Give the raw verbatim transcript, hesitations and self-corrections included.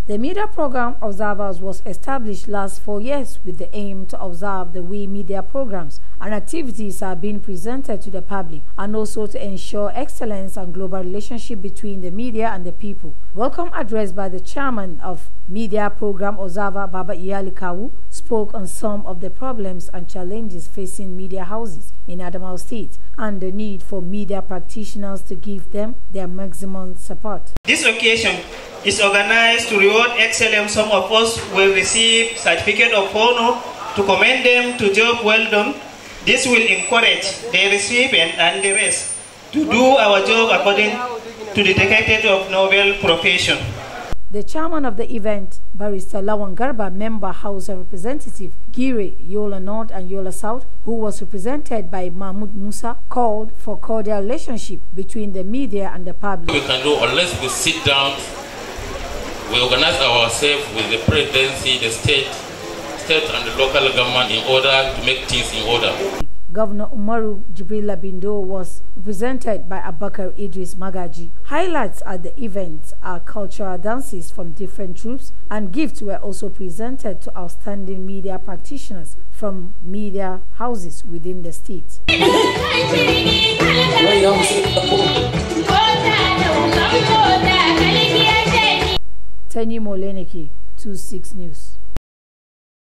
The Media Program Observers was established last four years with the aim to observe the way media programs and activities are being presented to the public and also to ensure excellence and global relationship between the media and the people. Welcome address by the chairman of Media Program Observer, Baba Iyali Kawu, spoke on some of the problems and challenges facing media houses in Adamawa State and the need for media practitioners to give them their maximum support. This occasion is organized to reward excellence. Some of us will receive certificate of honor to commend them to job well done. This will encourage the recipient and the rest to do our job according to the decade of noble profession. The chairman of the event, Barrister Lawan Garba, member House of Representative Gire, Yola North and Yola South, who was represented by Mahmoud Musa, called for cordial relationship between the media and the public. We can do unless we sit down, we organize ourselves with the presidency, the state, state and the local government in order to make things in order. Governor Umaru Jibril Labindo was represented by Abakar Idris Magaji. Highlights at the event are cultural dances from different troops, and gifts were also presented to outstanding media practitioners from media houses within the state. Teni Moleneke, two six News.